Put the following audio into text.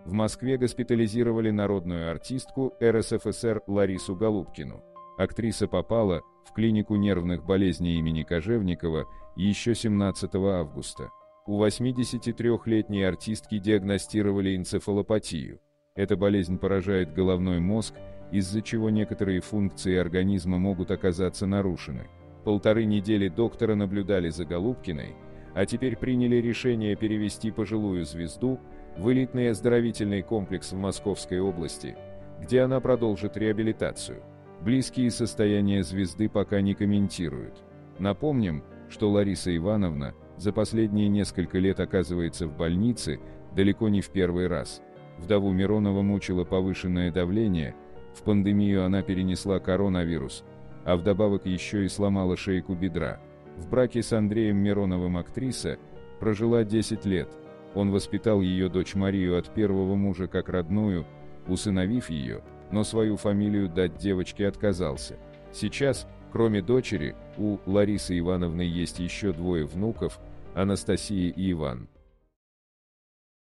В Москве госпитализировали народную артистку РСФСР Ларису Голубкину. Актриса попала в клинику нервных болезней имени Кожевникова еще 17 августа. У 83-летней артистки диагностировали энцефалопатию. Эта болезнь поражает головной мозг, из-за чего некоторые функции организма могут оказаться нарушены. 1,5 недели доктора наблюдали за Голубкиной, а теперь приняли решение перевести пожилую звезду в элитный оздоровительный комплекс в Московской области, где она продолжит реабилитацию. Близкие состояния звезды пока не комментируют. Напомним, что Лариса Ивановна за последние несколько лет оказывается в больнице далеко не в первый раз. Вдову Миронова мучило повышенное давление, в пандемию она перенесла коронавирус, а вдобавок еще и сломала шейку бедра. В браке с Андреем Мироновым актриса прожила 10 лет. Он воспитал ее дочь Марию от первого мужа как родную, усыновив ее, но свою фамилию дать девочке отказался. Сейчас, кроме дочери, у Ларисы Ивановны есть еще 2 внуков, Анастасия и Иван.